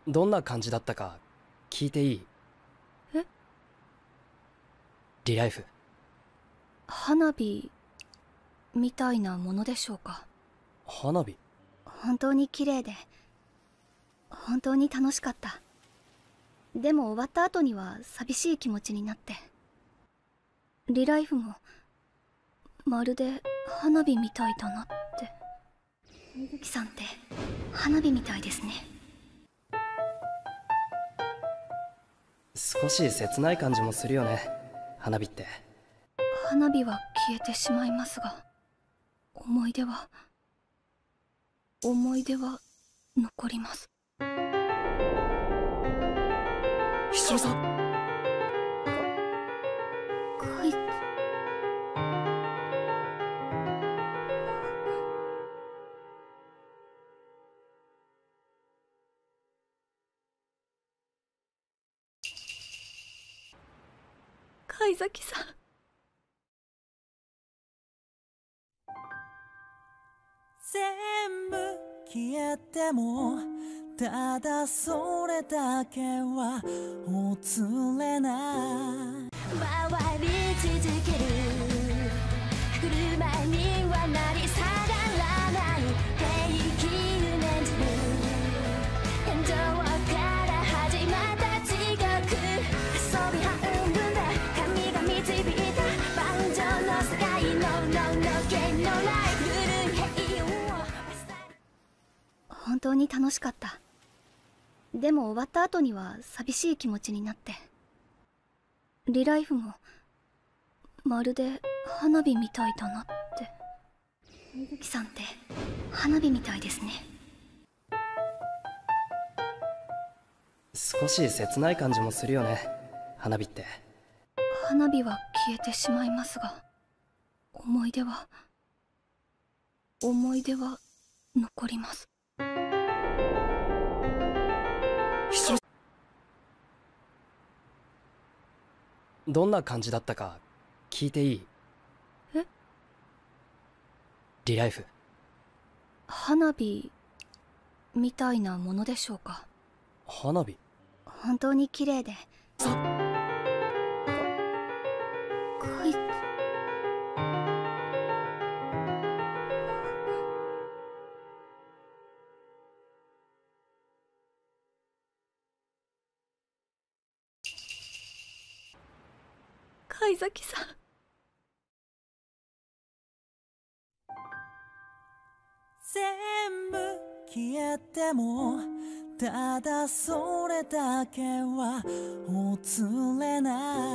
どんな感じだったか聞いていい？ え？ リライフ。 花火みたいなものでしょうか。 花火？ 本当に綺麗で本当に楽しかった。でも終わった後には寂しい気持ちになって。リライフもまるで花火みたいだなって。水木さんって花火みたいですね。 少し切ない感じもするよね、花火って。 花火は消えてしまいますが、思い出は残ります。 ひしろさん。 かい。貝崎さん。 全部消えてもただそれだけはほつれない回り続ける車にはなり下がらない平気を念じる天井から始まった地獄遊び半分で神が導いた万丈の世界のけのない古い平を本当に楽しかった。でも終わった後には寂しい気持ちになって。リライフもまるで花火みたいだなって。水木さんって花火みたいですね。 少し切ない感じもするよね、花火って。 花火は消えてしまいますが、思い出は残ります。 どんな感じだったか聞いていい？ え？ リライフ。 花火みたいなものでしょうか。 花火？ 本当に綺麗で。かい。貝崎さん。 全部消えてもただそれだけはほつれない